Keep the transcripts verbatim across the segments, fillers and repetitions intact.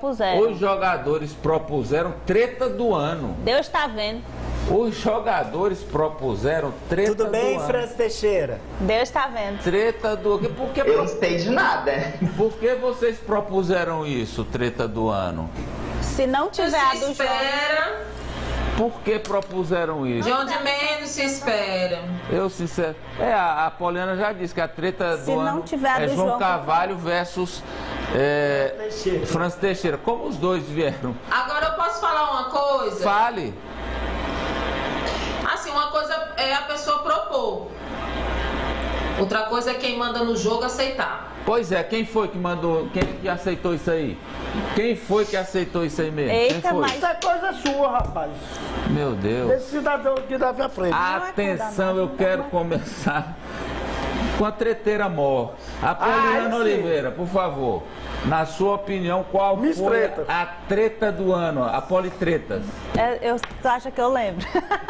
propuseram. Os jogadores propuseram treta do ano. Deus está vendo. Os jogadores propuseram treta do ano. Tudo bem, França Teixeira? Deus está vendo. Treta do ano. Por que, Eu não sei de nada. por que vocês propuseram isso, treta do ano? Se não tiver a do João... Por que propuseram isso? De onde menos se espera. Eu, sincero... É, a, a Poliana já disse que a treta Se do não ano tiver a é do João João Carvalho versus é, Teixeira. França Teixeira. Como os dois vieram? Agora eu posso falar uma coisa? Fale. Assim, uma coisa é a pessoa propor. Outra coisa é quem manda no jogo aceitar. Pois é, quem foi que mandou, quem que aceitou isso aí? Quem foi que aceitou isso aí mesmo? Eita, quem foi? mas- Isso é coisa sua, rapaz. Meu Deus. Esse cidadão aqui da minha frente. Atenção, eu quero começar com a treteira mor. A Poliana Ah, sim. Oliveira, por favor. Na sua opinião, qual Miss foi Tretas. a treta do ano? A Politretas. É, eu, tu acha que eu lembro?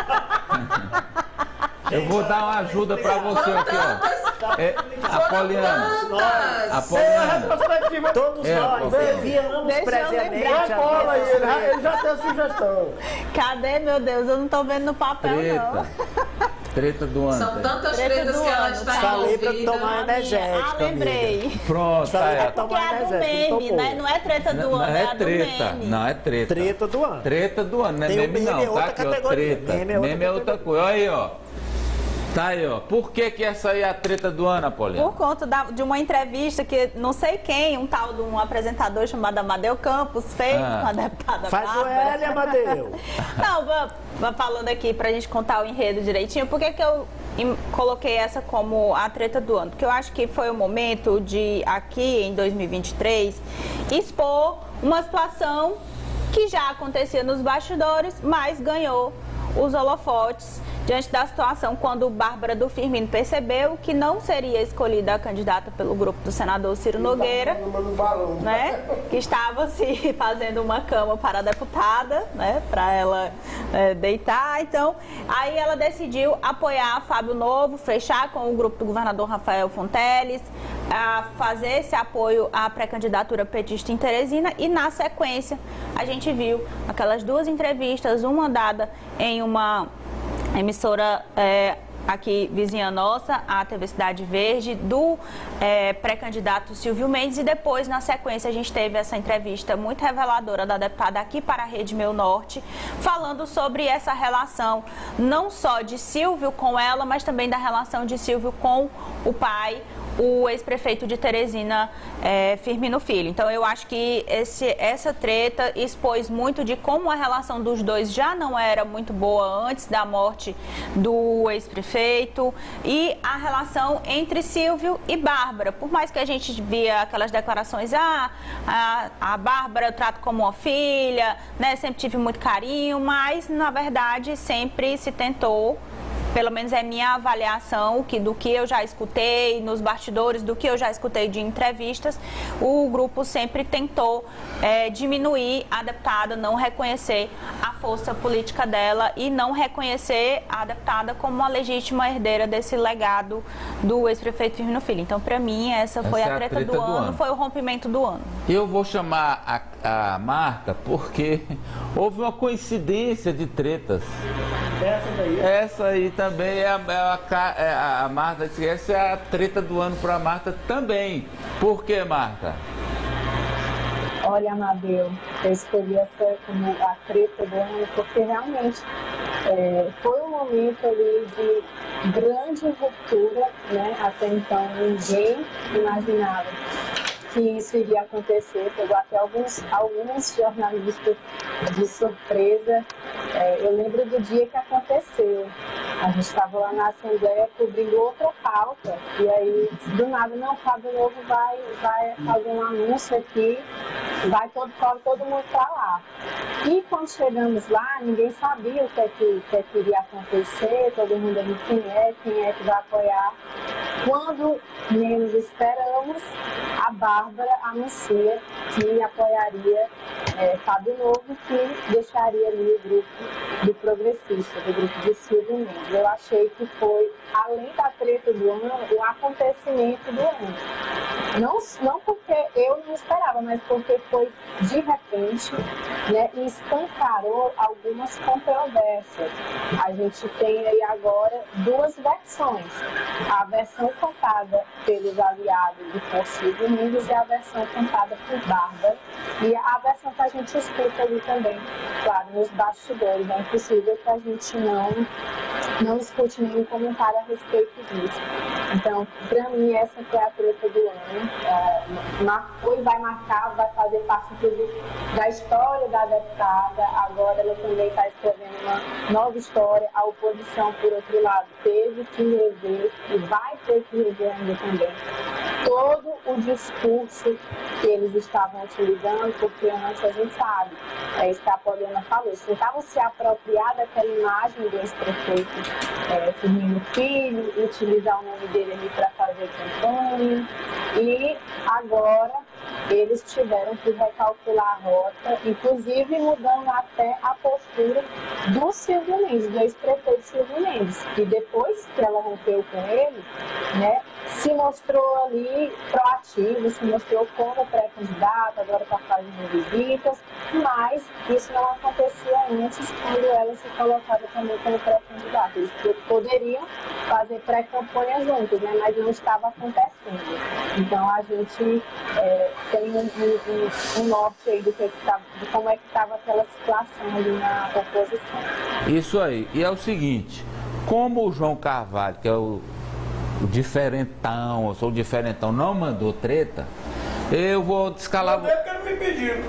Eu vou dar uma ajuda pra você aqui, ó. É, a Poliana. A É a Poliana. retrospectiva. Todos É, nós pô. enviamos Deixa eu previamente lembrar. as Vai cola aí, ele já, nossas ele já tem a sugestão. Cadê, meu Deus? Eu não tô vendo no papel, Treta. não. Treta do ano. São tantas Treta tretas do que ela ano, está Falei pra envolvida. tomar energético, Ah, lembrei. amiga. Pronto, tá Falei aí. pra Porque é a do energético, meme, tomou. né? Não é treta do Não, ano, não é é a do treta, meme. não é treta. Treta do ano. Treta do ano, não é Tem o meme meme, não, é tá outra aqui, ó, categoria. treta. Meme é outra Meme é outra coisa, olha aí, ó. Tá aí, ó. Por que que essa aí é a treta do ano, Poliana? Por conta da- de uma entrevista que não sei quem, um tal de um apresentador chamado Amadeu Campos fez Ah. com a deputada Faz o Bárbara. L, Amadeu. Não, vou, vou falando aqui pra gente contar o enredo direitinho. Por que que eu em- coloquei essa como a treta do ano? Porque eu acho que foi o momento de, aqui em dois mil e vinte e três, expor uma situação que já acontecia nos bastidores, mas ganhou os holofotes diante da situação quando Bárbara do Firmino percebeu que não seria escolhida a candidata pelo grupo do senador Ciro Nogueira, né, que estava se fazendo uma cama para a deputada, né, para ela é, deitar. Então, aí ela decidiu apoiar Fábio Novo, fechar com o grupo do governador Rafael Fonteles, a fazer esse apoio à pré-candidatura petista em Teresina, e na sequência a gente viu aquelas duas entrevistas, uma dada em uma emissora é, aqui vizinha nossa, a T V Cidade Verde, do é, pré-candidato Silvio Mendes, e depois, na sequência, a gente teve essa entrevista muito reveladora da deputada aqui para a Rede Meu Norte, falando sobre essa relação, não só de Silvio com ela, mas também da relação de Silvio com o pai, o ex-prefeito de Teresina, é, Firmino Filho. Então, eu acho que esse, essa treta expôs muito de como a relação dos dois já não era muito boa antes da morte do ex-prefeito, e a relação entre Silvio e Bárbara. Por mais que a gente via aquelas declarações, ah, a, a Bárbara eu trato como uma filha, né, sempre tive muito carinho, mas, na verdade, sempre se tentou, pelo menos é minha avaliação, que do que eu já escutei nos bastidores, do que eu já escutei de entrevistas, o grupo sempre tentou é, diminuir a deputada, não reconhecer a força política dela e não reconhecer a deputada como uma legítima herdeira desse legado do ex-prefeito Firmino Filho. Então, para mim, essa foi Essa a é a treta, treta do, do ano, ano. foi o rompimento do ano. Eu vou chamar a, a Marta porque houve uma coincidência de tretas. Essa daí. Essa aí também é a, é a, ca- é a- a Marta disse que essa é a treta do ano para a Marta também. Por que, Marta? Olha, Amadeu, eu escolhi essa como a treta do ano porque realmente é, foi um momento ali de grande ruptura, né? Até então ninguém imaginava que isso iria acontecer, pegou até alguns, alguns jornalistas de surpresa. É, eu lembro do dia que aconteceu. A gente estava lá na Assembleia cobrindo outra pauta, e aí, do nada, não, Fábio Novo vai, vai fazer um anúncio aqui, vai todo, corre todo mundo para lá. E quando chegamos lá, ninguém sabia o que, é que, o que, é que iria acontecer, todo mundo ali, quem é, quem é que vai apoiar. Quando menos esperamos, a Bárbara anuncia que apoiaria é, Fábio Novo, que deixaria ali o grupo do Progressista, do grupo de Silvio Mendes. Eu achei que foi, além da treta do ano, o acontecimento do ano. Não, não porque eu não esperava, mas porque foi de repente, né, e escancarou algumas controvérsias. A gente tem aí agora duas versões. A versão contada pelos aliados de por Silvio Mendes e a versão contada por Bárbara. E a versão que a gente escuta ali também, claro, nos bastidores. É impossível que a gente não, não escute nenhum comentário a respeito disso. Então, para mim, essa que é a treta do ano. É, marcou e vai marcar, vai fazer parte inclusive da história da deputada. Agora ela também está escrevendo uma nova história. A oposição, por outro lado, teve que rever e vai ter que rever ainda também todo o discurso que eles estavam utilizando, porque antes a gente sabe, é isso que a Poliana falou, eles tentavam se apropriar daquela imagem do ex-prefeito é, Firmino Filho, utilizar o nome dele ali para fazer campanha, e agora eles tiveram que recalcular a rota, inclusive mudando até a postura do Silvio Mendes, do ex-prefeito Silvio Mendes, que depois que ela rompeu com ele, né, se mostrou ali proativo, se mostrou como pré-candidato, agora está fazendo visitas, mas isso não acontecia antes quando ela se colocava também como pré-candidata. Eles poderiam fazer pré-campanha juntos, né, mas não estava acontecendo. Então a gente é, tem um, um, um norte aí do que que tava, de como é que estava aquela situação ali na oposição. Isso aí. E é o seguinte, como o João Carvalho, que é o o diferentão, eu sou o diferentão, não mandou treta, eu vou descalar... Não é porque não me pediram.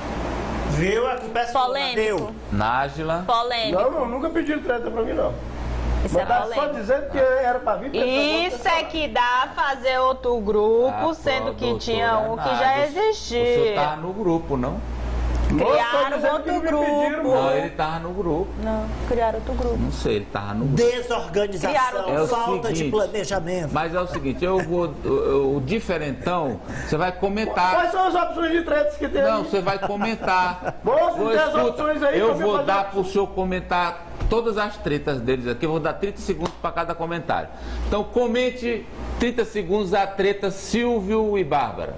Viu? Aqui pessoal, Polêmico. Nájila. Polêmico. Não, não, nunca pediram treta pra mim, não. Isso é Mas tá só polêmico. dizendo que era pra vir... Isso é que dá fazer outro grupo, Ah, sendo pô, que tinha doutora um que Nájila, já O senhor existia. tava no grupo, não? Criaram outro grupo. Não, ele tava no grupo. Não, criaram outro grupo. Não sei, ele tava no grupo. Desorganização, Criaram- É o falta de seguinte, planejamento. Mas é o seguinte, eu vou... O, o diferentão, você vai comentar... Quais são as opções de tretas que tem Não, aí? você vai comentar. Moço, Ô, tem as escuta, opções aí eu pra mim vou fazer dar opção. pro senhor comentar todas as tretas deles aqui. Eu vou dar trinta segundos para cada comentário. Então, comente trinta segundos a treta Silvio e Bárbara.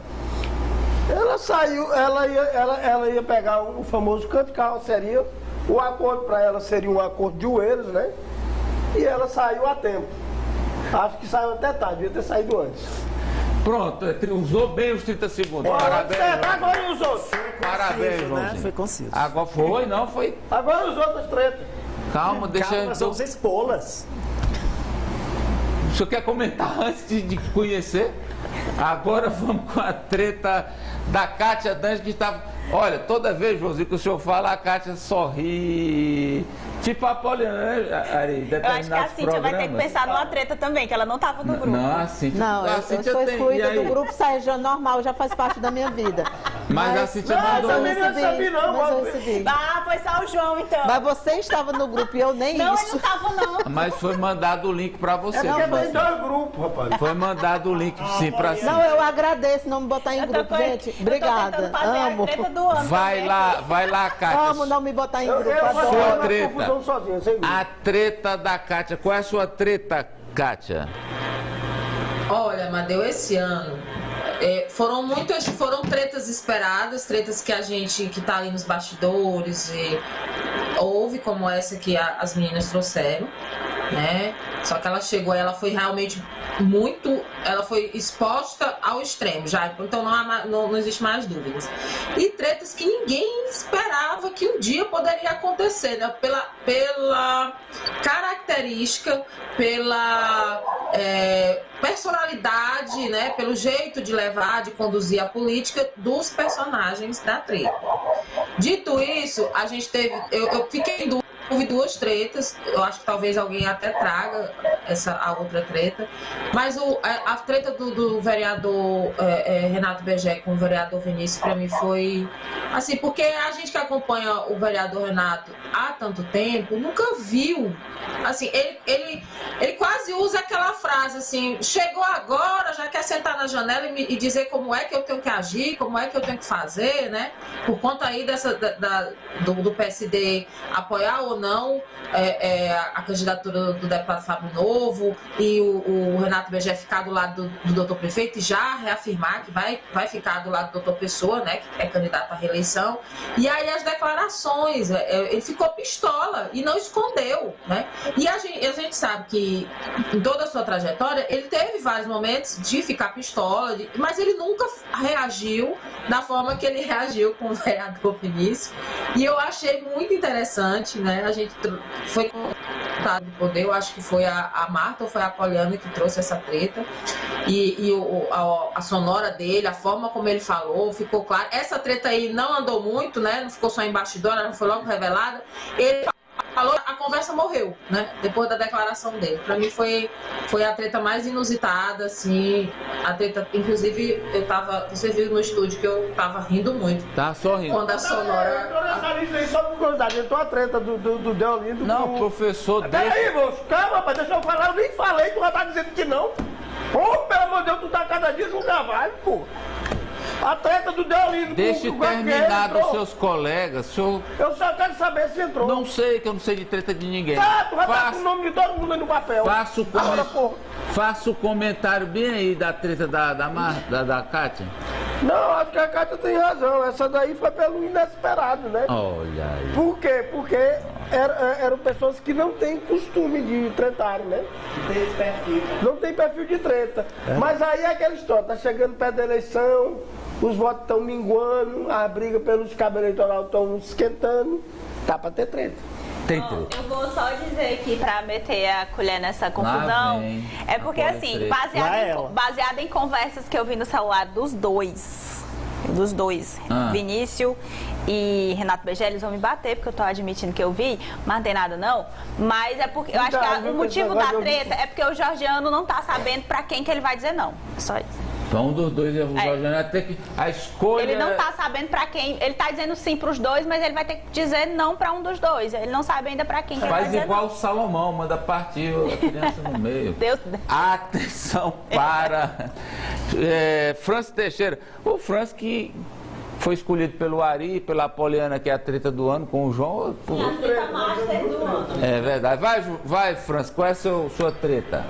Ela saiu, ela ia, ela, ela ia pegar o famoso canto de carroceria, o acordo para ela seria um acordo de joelhos, né? E ela saiu a tempo. Acho que saiu até tarde, devia ter saído antes. Pronto, usou bem os trinta segundos. Parabéns. Certo, agora e os outros? Parabéns, Conciso, né? Joãozinho. Foi conciso. Agora foi, não foi? Agora os outros tretas. Calma, deixa Calma, eu... nós vamos expô-las. O senhor quer comentar antes de, de conhecer? Agora vamos com a treta da Kátia Dantas, que estava... Olha, toda vez, Joãozinho, que o senhor fala, a Kátia sorri. Tipo a Poliana, né, Ari? Eu acho que a Cíntia vai ter que pensar numa treta também, que ela não tava no grupo. Não, a Cíntia... Não, a eu, eu Cíntia sou tem- excluída e aí? do grupo, sai já normal, já faz parte da minha vida. Mas a Cíntia Não, mandou... também não sabia, não, mas eu mas- recebi. Ah, foi só o João, então. Mas você estava no grupo e eu nem Não, ele isso. não tava, não. Mas foi mandado o link pra você. É porque Joãozinho. tem dois grupos, rapaz. Foi mandado o link, sim, pra Não, cima. eu agradeço não me botar em Eu tô grupo, co- gente. eu tô Obrigada. tentando fazer Amo. a treta do ano Vai também lá, aqui. vai lá, Kátia. Amo não me botar em Eu, grupo. eu vou adoro. Sua falar treta. confusão sozinho, sem grupo. A treta da Kátia. Qual é a sua treta, Kátia? Olha, Amadeu, esse ano é, foram muitas, foram tretas esperadas, tretas que a gente que tá ali nos bastidores e houve, como essa que a- as meninas trouxeram, né? Só que ela chegou, ela foi realmente muito, ela foi exposta ao extremo, já, então não, há ma- não, não existe mais dúvidas. E tretas que ninguém esperava que um dia poderia acontecer, né? Pela, pela característica, pela é, personalidade, né? Pelo jeito de levar, de conduzir a política dos personagens da treta. Dito isso, a gente teve, eu, eu fiquei em dúvida houve duas tretas, eu acho que talvez alguém até traga essa, a outra treta, mas o, a, a treta do, do vereador é, é, Renato Begé com o vereador Vinícius, para mim foi assim, porque a gente que acompanha o vereador Renato há tanto tempo, nunca viu, assim, ele, ele, ele quase usa aquela frase assim, chegou agora, já quer sentar na janela e, me, e dizer como é que eu tenho que agir, como é que eu tenho que fazer, né, por conta aí dessa, da, da, do, do P S D apoiar ou não é, é, a candidatura do deputado Fábio Novo e o, o Renato Begé ficar do lado do, do doutor prefeito e já reafirmar que vai, vai ficar do lado do doutor Pessoa, né, que é candidato à reeleição. E aí as declarações, é, ele ficou pistola e não escondeu, né? E a gente, a gente sabe que em toda a sua trajetória ele teve vários momentos de ficar pistola, de, mas ele nunca reagiu da forma que ele reagiu com o vereador Vinícius. E eu achei muito interessante, né? A gente foi contado de poder, eu acho que foi a, a Marta ou foi a Poliana que trouxe essa treta. E, e o, a, a sonora dele, a forma como ele falou, ficou claro. Essa treta aí não andou muito, né? Não ficou só em bastidor, ela foi logo revelada. Ele falou, a conversa morreu, né? Depois da declaração dele. Pra mim foi, foi a treta mais inusitada, assim. A treta, inclusive, eu tava. Você viu no estúdio que eu tava rindo muito. Tá só rindo. Quando a sonora. Entrou nessa lista aí só por curiosidade. Entrou a treta do, do, do Deolindo. Não, com... professor, Peraí, deixa... moço, calma, rapaz, deixa eu falar. Eu nem falei, tu já tá dizendo que não. Pô, pelo amor de Deus, tu tá cada dia com um cavalo, pô. A treta do Deolindo. Deixe terminar dos seus colegas. Senhor... Eu só quero saber se entrou. Não sei, que eu não sei de treta de ninguém. Tá, tu vai Faça... estar com o nome de todo mundo aí no papel. Faça o, Agora, coment... Faça o comentário bem aí da treta da, da, Mar... da, da Kátia. Não, acho que a Kátia tem razão. Essa daí foi pelo inesperado, né? Olha aí. Por quê? Porque era, eram pessoas que não têm costume de tretarem, né? Não tem esse perfil. Não tem perfil de treta. É. Mas aí é aquela história, tá chegando perto da eleição, os votos estão minguando, a briga pelos cabos eleitorais estão esquentando, tá pra ter treta. Tem treta. Eu vou só dizer aqui pra meter a colher nessa confusão. É porque assim, baseado em, baseado em conversas que eu vi no celular dos dois, dos dois, ah. Vinícius e Renato Begé, eles vão me bater, porque eu tô admitindo que eu vi, mas não tem nada não. Mas é porque, eu acho que a, o motivo da treta é porque o Georgiano não tá sabendo pra quem que ele vai dizer não. É só isso. Então, um dos dois, o Georgiano vai ter que... A escolha... Ele não tá sabendo pra quem... Ele tá dizendo sim pros dois, mas ele vai ter que dizer não pra um dos dois. Ele não sabe ainda pra quem que ele vai dizer não. Faz igual o Salomão, manda partir a criança no meio. Deus... Atenção para... é, Francis Teixeira. O Francis que foi escolhido pelo Ari, pela Poliana, que é a treta do ano, com o João. Por... A treta master do ano. É verdade. Vai, vai Francis, qual é a sua, sua treta?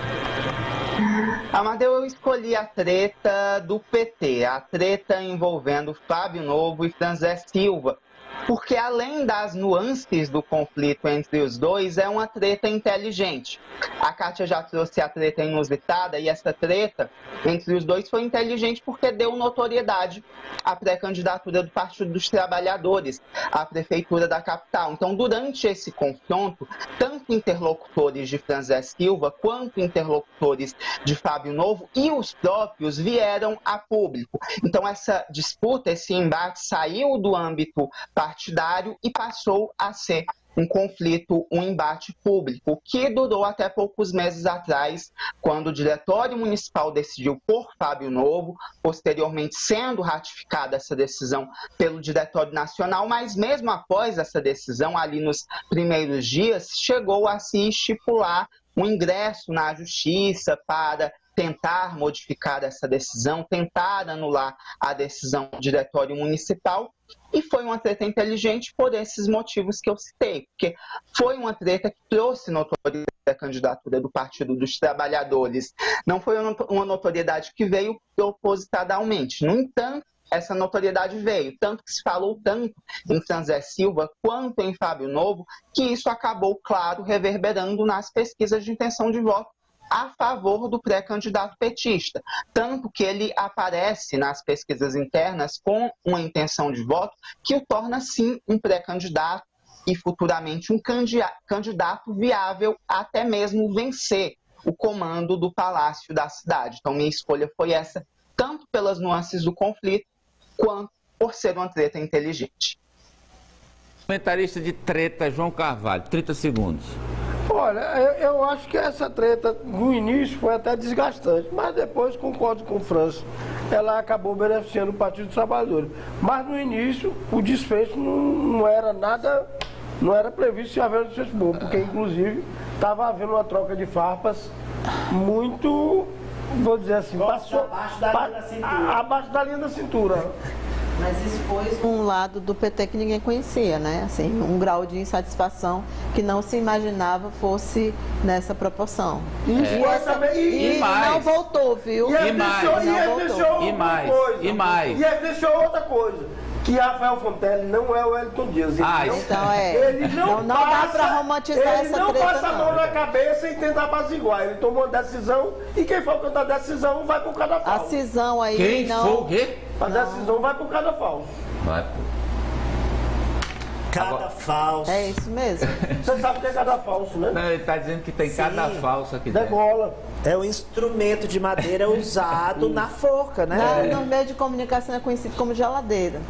Amadeu, eu escolhi a treta do P T, a treta envolvendo Fábio Novo e Franzé Silva, porque além das nuances do conflito entre os dois, é uma treta inteligente. A Kátia já trouxe a treta inusitada e essa treta entre os dois foi inteligente porque deu notoriedade à pré-candidatura do Partido dos Trabalhadores à Prefeitura da capital. Então, durante esse confronto, tanto interlocutores de Franzé Silva quanto interlocutores de Fábio Novo e os próprios vieram a público. Então, essa disputa, esse embate saiu do âmbito partidário e passou a ser um conflito, um embate público, que durou até poucos meses atrás, quando o Diretório Municipal decidiu por Fábio Novo, posteriormente sendo ratificada essa decisão pelo Diretório Nacional, mas mesmo após essa decisão, ali nos primeiros dias, chegou a se estipular um ingresso na Justiça para tentar modificar essa decisão, tentar anular a decisão do Diretório Municipal. E foi uma treta inteligente por esses motivos que eu citei, porque foi uma treta que trouxe notoriedade à candidatura do Partido dos Trabalhadores. Não foi uma notoriedade que veio propositadamente. No entanto, essa notoriedade veio, tanto que se falou tanto em Franzé Silva quanto em Fábio Novo, que isso acabou, claro, reverberando nas pesquisas de intenção de voto a favor do pré-candidato petista, tanto que ele aparece nas pesquisas internas com uma intenção de voto que o torna, sim, um pré-candidato e futuramente um candidato viável até mesmo vencer o comando do Palácio da Cidade. Então, minha escolha foi essa, tanto pelas nuances do conflito, quanto por ser uma treta inteligente. Comentarista de treta, João Carvalho, trinta segundos. Olha, eu, eu acho que essa treta no início foi até desgastante, mas depois, concordo com o França, ela acabou beneficiando o Partido dos Trabalhadores. Mas no início, o desfecho não, não era nada, não era previsto se haver um desfecho bom, porque inclusive estava havendo uma troca de farpas muito, vou dizer assim, passou, abaixo da linha da cintura. a- abaixo da linha da cintura. Mas isso foi um lado do P T que ninguém conhecia, né? Assim, um grau de insatisfação que não se imaginava fosse nessa proporção. E, É. foi essa- também- e e mais. não voltou, viu? E ele E mais, deixou, e não ele voltou. deixou E uma mais, coisa. e mais. E ele deixou outra coisa. Que Rafael Fontelli não é o Wellington Dias. Ele Ah, não, então é. Ele não, Não- não passa, dá pra romantizar ele essa não treta, passa a mão não. na cabeça e tenta apaziguar. Ele tomou uma decisão e quem for contra a decisão vai pro A cadafalso. cisão aí Quem não... for o quê? A decisão vai pro cadafalso. Vai, pô. Cada Agora- falso. É isso mesmo. Você sabe o que é cadafalso, né? Não, ele está dizendo que tem Sim. cada falso aqui dentro. Degola. É um instrumento de madeira usado na forca, né? Na, no meio de comunicação é conhecido como geladeira.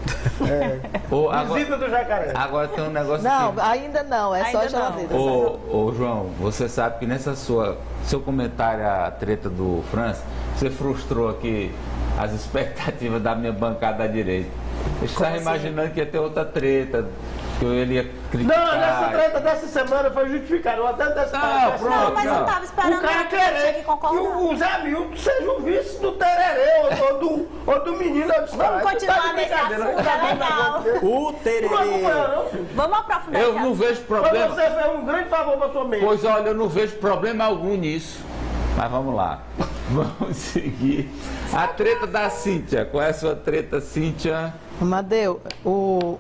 Ô, agora, Visita do jacaré. agora tem um negócio Não, aqui. ainda não, é só Ainda não. geladeira. Ô, ô, João, você sabe que nessa sua seu comentário à treta do França, você frustrou aqui as expectativas da minha bancada à direita. Eu estava assim? imaginando que ia ter outra treta, que ele ia Não, criticar. nessa treta dessa semana foi justificado. Eu até antecipado. Não, pronto. Não, mas eu não. tava esperando O cara que eu tinha querer que que concordar. o Zé Milton seja o vice do tererê ou, ou do, ou do menino. Eu disse, Vamos "Ah, tu continuar tá de nesse brincadeira, assunto, não tá é dando legal." negócio desse. O Não acompanha, tererê. não, filho. Vamos aprofundar Eu esse não assunto. vejo Mas problema. você fez um grande favor pra sua mente. Pois olha, eu não vejo problema algum nisso. Mas vamos lá. Vamos seguir. A treta da Cíntia. Qual é a sua treta, Cíntia? Amadeu, o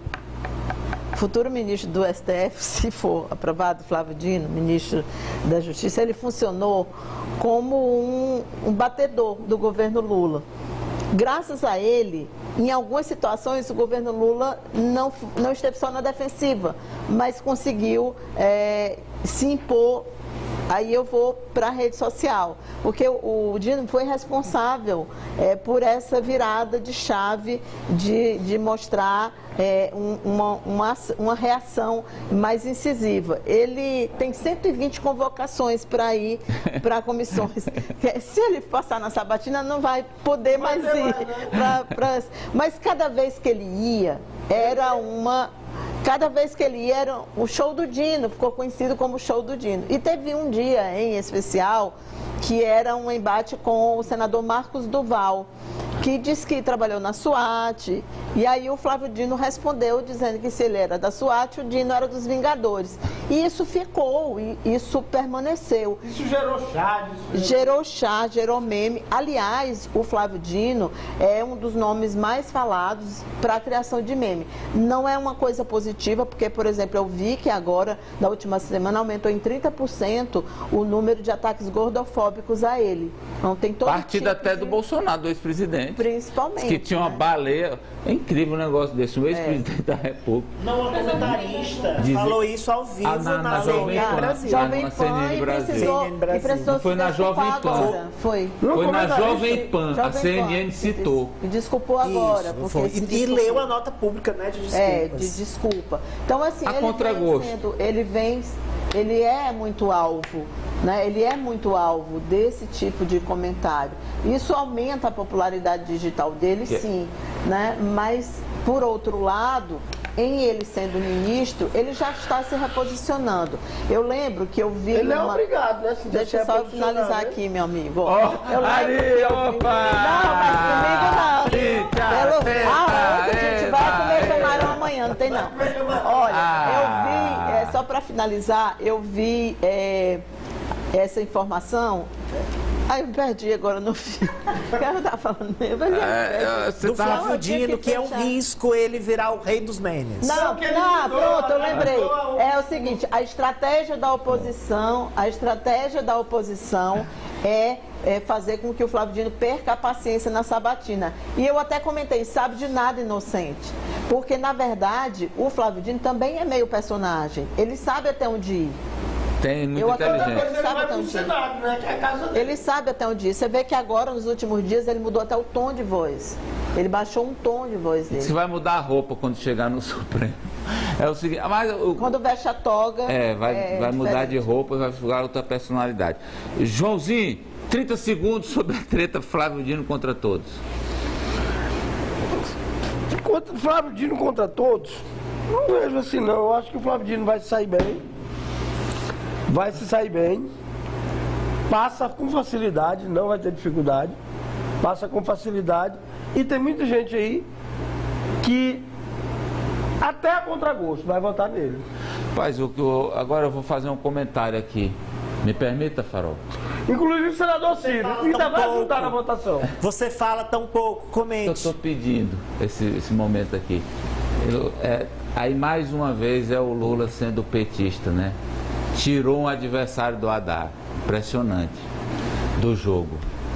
futuro ministro do S T F, se for aprovado, Flávio Dino, ministro da Justiça, ele funcionou como um, um batedor do governo Lula. Graças a ele, em algumas situações, o governo Lula não, não esteve só na defensiva, mas conseguiu eh, se impor. Aí eu vou para a rede social, porque o, o Dino foi responsável é, por essa virada de chave de, de mostrar é, um, uma, uma, uma reação mais incisiva. Ele tem cento e vinte convocações para ir para comissões. Se ele passar na sabatina, não vai poder mais ir. Pra, pra, mas cada vez que ele ia, era uma... Cada vez que ele ia, era o show do Dino, ficou conhecido como o show do Dino. E teve um dia em especial que era um embate com o senador Marcos Duval, que disse que trabalhou na SWAT, e aí o Flávio Dino respondeu dizendo que se ele era da SWAT, o Dino era dos Vingadores. E isso ficou, e isso permaneceu. Isso gerou chá. Isso Gerou chá, gerou meme. Aliás, o Flávio Dino é um dos nomes mais falados para a criação de meme. Não é uma coisa positiva, porque, por exemplo, eu vi que agora, na última semana, aumentou em trinta por cento o número de ataques gordofóbicos a ele. Então, tem todo Partido tipo até de- do Bolsonaro, do ex-presidente. Principalmente. Que tinha uma né? baleia. É incrível um negócio desse. O ex-presidente da República. Não, uma comentarista Dizem- falou isso ao vivo Ah, na- na, na C N Jovem N Pan. Brasil. Jovem Na Pan C N N e Brasil. precisou, C N N Brasil. e precisou Foi se na desculpar Jovem Pan. agora. Foi. Não, Foi na comentarista- Jovem Pan. A Jovem C N Pan. N citou. E desculpou agora. Isso, porque foi. se E, e desculpou. leu a nota pública, né, de desculpas. É, de desculpa. Então, assim, A ele contragosto. vem sendo, ele vem, ele é muito alvo, né? Ele é muito alvo desse tipo de comentário. Isso aumenta a popularidade digital dele, Que- sim, né? Mas, por outro lado, em ele sendo ministro, ele já está se reposicionando. Eu lembro que eu vi Ele é uma... obrigado, né? Se Deixa eu deixar só posicionar, finalizar né? aqui, meu amigo. Ó, eu lembro Ari, que eu vi- opa! Não, mas comigo não. Eita, Pelo... eita, Ah, ontem a gente vai comer eita. camarão amanhã, não tem não. Olha, Ah. eu vi, é, só para finalizar, eu vi é, essa informação. Ai, eu me perdi agora no fim. O que eu tava falando mesmo? Eu já me É, perdi. você Do tá- Flávio eu tinha Dino, que que é um fechar. risco ele virar o rei dos memes. Não, Não, que ele não, mudou, pronto, eu né? lembrei. Mudou. É o seguinte, a estratégia da oposição, a estratégia da oposição é, é fazer com que o Flávio Dino perca a paciência na sabatina. E eu até comentei, sabe de nada inocente. Porque, na verdade, o Flávio Dino também é meio personagem. Ele sabe até onde ir. Tem muito Eu até- inteligente. Depois ele Sabe vai pro onde? Senado, né? Que é a casa dele. Ele sabe até onde ir. Você vê que agora, nos últimos dias, ele mudou até o tom de voz. Ele baixou um tom de voz dele. Você vai mudar a roupa quando chegar no Supremo. É o seguinte, mas o, quando veste a toga. É, vai, é vai mudar de diferente. roupa e vai ficar outra personalidade. Joãozinho, trinta segundos sobre a treta Flávio Dino contra todos. Contra, Flávio Dino contra todos? Não vejo assim não. Eu acho que o Flávio Dino vai se sair bem. Vai se sair bem. Passa com facilidade, não vai ter dificuldade. Passa com facilidade. E tem muita gente aí que até a contragosto vai votar nele. Rapaz, eu, eu, agora eu vou fazer um comentário aqui. Me permita, Farol? Inclusive o senador Ciro. Ainda vai pouco. ajudar na votação. Você fala tão pouco, Eu comente. estou pedindo esse, esse momento aqui. Eu, é, aí mais uma vez é o Lula sendo petista, né? Tirou um adversário do Haddad. Impressionante. Do jogo.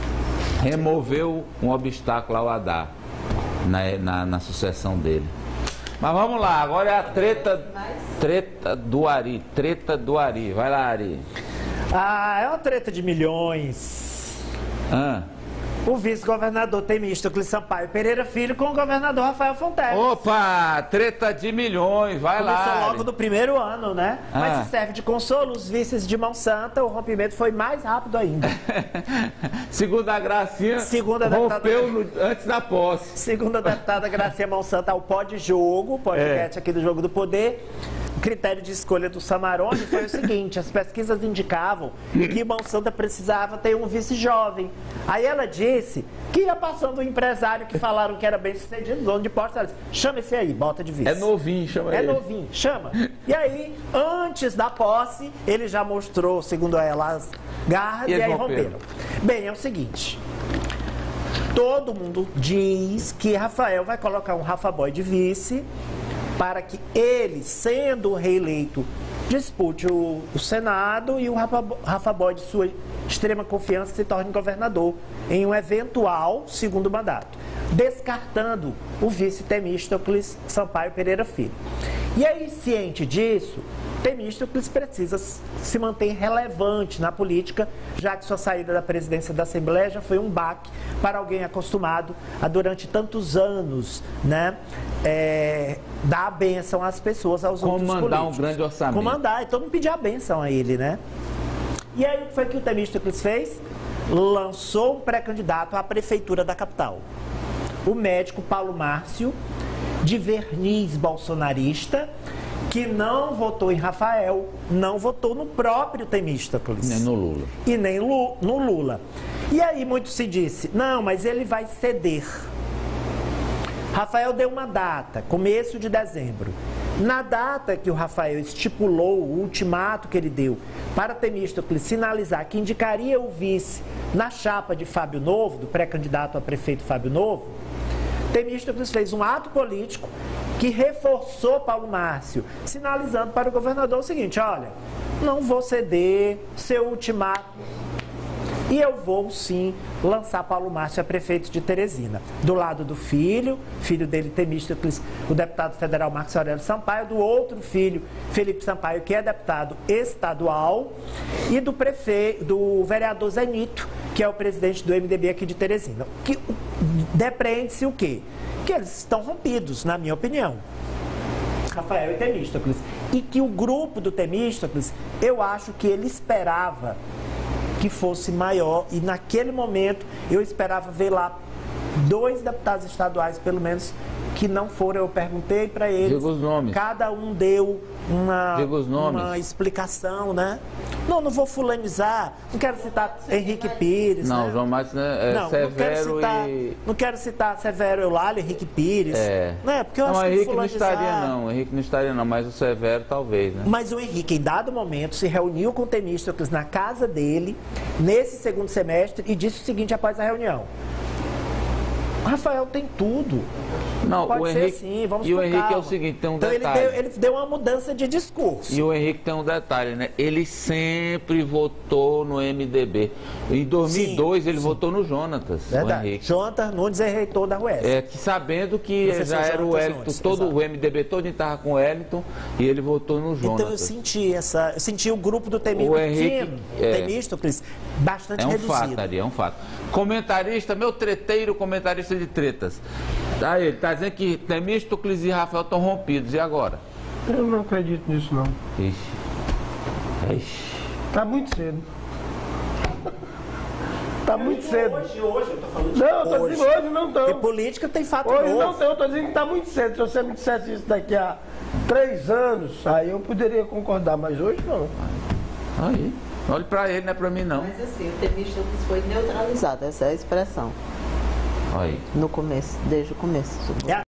Removeu um obstáculo ao Haddad na, na, na sucessão dele. Mas vamos lá, agora é a treta, treta do Ari, treta do Ari. Vai lá, Ari. Ah, é uma treta de milhões. Ah. O vice-governador Temístocles Sampaio Pereira Filho com o governador Rafael Fonteles. Opa, treta de milhões, vai Começou lá. logo Ari. no primeiro ano, né? Ah. Mas se serve de consolo, os vices de mão santa, o rompimento foi mais rápido ainda. Segundo a Gracinha, Segundo a deputada- rompeu no- antes da posse. Segundo a deputada Gracinha Monsanta, ao pó de jogo, podcast É. aqui do Jogo do Poder, o critério de escolha do Samarone foi o seguinte: as pesquisas indicavam que Monsanta precisava ter um vice jovem. Aí ela disse que ia passando um empresário que falaram que era bem sucedido, dono de posto, ela disse, chama esse aí, bota de vice. É novinho, chama É ele. novinho, chama. E aí, antes da posse, ele já mostrou, segundo ela, as garras E e, eles aí romperam. romperam. Bem, é o seguinte. Todo mundo diz que Rafael vai colocar um Rafa Boy de vice para que ele, sendo reeleito, dispute o, o Senado e o Rafa, Rafa Boy, de sua extrema confiança, se torne governador em um eventual segundo mandato, descartando o vice Temístocles Sampaio Pereira Filho. E aí, ciente disso, Temístocles precisa se manter relevante na política, já que sua saída da presidência da Assembleia já foi um baque para alguém acostumado a, durante tantos anos, né, é, dar a bênção às pessoas, aos outros políticos. Comandar um grande orçamento. Comandar, e todo mundo pedir a bênção a ele, né? E aí, o que foi que o Temístocles fez? Lançou um pré-candidato à prefeitura da capital. O médico Paulo Márcio, de verniz bolsonarista, que não votou em Rafael, não votou no próprio Temístocles. Nem no Lula. E nem Lu- no Lula. E aí muito se disse, não, mas ele vai ceder. Rafael deu uma data, começo de dezembro. Na data que o Rafael estipulou, o ultimato que ele deu para Temístocles sinalizar que indicaria o vice na chapa de Fábio Novo, do pré-candidato a prefeito Fábio Novo, Temístocles fez um ato político que reforçou Paulo Márcio, sinalizando para o governador o seguinte, olha, não vou ceder seu ultimato e eu vou sim lançar Paulo Márcio a prefeito de Teresina. Do lado do filho, filho dele Temístocles, o deputado federal Marcos Aurélio Sampaio, do outro filho, Felipe Sampaio, que é deputado estadual, e do prefeito, do vereador Zenito, que é o presidente do M D B aqui de Teresina. Que depreende-se o quê? Que eles estão rompidos, na minha opinião. Rafael e Temístocles. E que o grupo do Temístocles, eu acho que ele esperava que fosse maior, e naquele momento eu esperava ver lá dois deputados estaduais, pelo menos, que não foram. Eu perguntei para eles. Diga os nomes. Cada um deu uma, Diga os nomes. uma explicação, né? Não, não vou fulanizar. Não quero citar Henrique Pires. Não, né? João Marcos, né, é Não, não quero Severo citar, e... não quero citar Severo Eulalio, Henrique Pires. É. Né? Porque eu não, acho o que Henrique não fulanizar... estaria não, o Henrique não estaria não, mas o Severo talvez, né? Mas o Henrique, em dado momento, se reuniu com o Temístocles na casa dele, nesse segundo semestre, e disse o seguinte após a reunião. Rafael tem tudo. Não, Pode o ser Henrique, sim, vamos e com o Henrique calma. é o seguinte, tem um então detalhe. Ele deu, ele deu uma mudança de discurso. E o Henrique tem um detalhe, né? Ele sempre votou no M D B. Em dois mil e dois Sim, ele sim. votou no Jonatas, Verdade. o Henrique. Jonatas Nunes é reitor da U E S. É, que sabendo que Professor já era o Jonatas Wellington, Nunes, todo exato. o M D B todo estava com o Wellington e ele votou no Jonatas. Então eu senti essa, eu senti o grupo do Temí- O Henrique, pequeno, é. Temístocles, bastante É um reduzido. fato, Ari, é um fato. Comentarista, meu treteiro, comentarista de tretas. Tá, ele tá dizendo que Temístocles e Rafael estão rompidos. E agora? Eu não acredito nisso, não. Ixi. Ixi. Tá muito cedo. Tá muito cedo. Hoje, hoje, eu tô falando de Não, eu tô hoje. dizendo hoje não Porque estão. política tem fato Hoje novo. não estão, eu tô dizendo que tá muito cedo. Se você me dissesse isso daqui a três anos, aí eu poderia concordar, mas hoje não. Aí. Olhe pra ele, não é pra mim, não. Mas assim, o Temístocles foi neutralizado, essa é a expressão, Aí. no começo, desde o começo. É